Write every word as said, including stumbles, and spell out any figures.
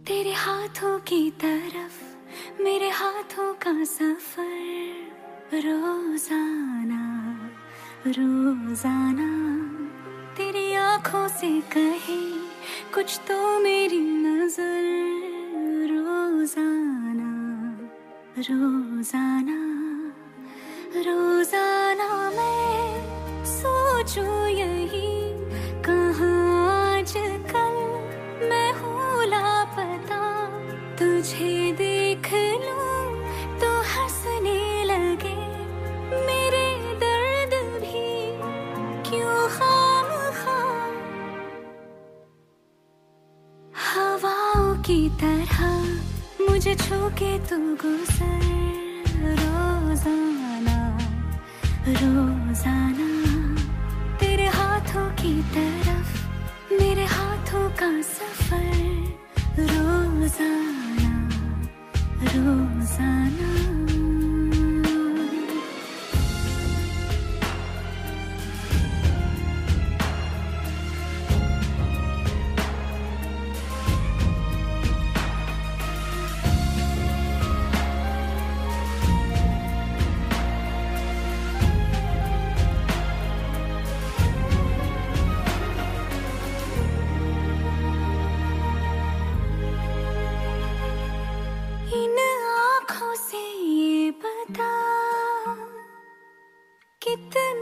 तेरे हाथों की तरफ मेरे हाथों का सफर, रोजाना रोजाना तेरी आंखों से कहे कुछ तो मेरी नजर, रोजाना रोजाना रोजाना मैं सोचूं यही कहाँ आजकल मैं हूँ लापता, तुझे देख लूं तो हंसने लगे मेरे दर्द भी क्यों खामखा। हवाओं की तरह मुझे छू के तू गुजर, रोजाना रोजाना तेरे हाथों की तरफ मेरे हाथों का सफर, रोजाना रोजाना। इन आँखों से ये बता कितना